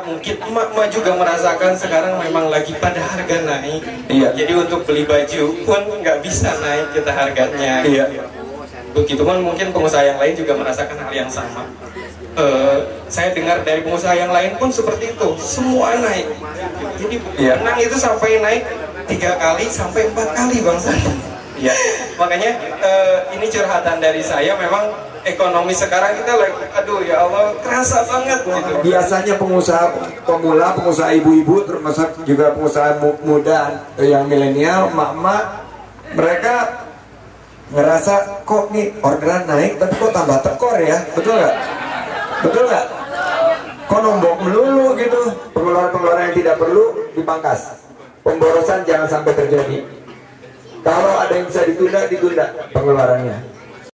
mungkin emak-emak juga merasakan sekarang memang lagi pada harga naik. Iya. Jadi untuk beli baju pun nggak bisa naik kita harganya. Iya. Begitu pun mungkin pengusaha yang lain juga merasakan hal yang sama. Saya dengar dari pengusaha yang lain pun seperti itu, semua naik. Jadi benang itu sampai naik 3 kali sampai 4 kali bang San. Iya. Makanya ini curhatan dari saya, memang ekonomi sekarang kita lagi, aduh ya Allah, kerasa banget gitu. Biasanya pengusaha pemula, pengusaha ibu-ibu, termasuk juga pengusaha muda yang milenial, mak-mak, mereka ngerasa kok nih orderan naik tapi kok tambah tekor ya, betul nggak? Betul nggak? Kok nombok melulu gitu, pengeluaran-pengeluaran yang tidak perlu dipangkas, pemborosan jangan sampai terjadi. Kalau ada yang bisa ditunda, ditunda pengeluarannya.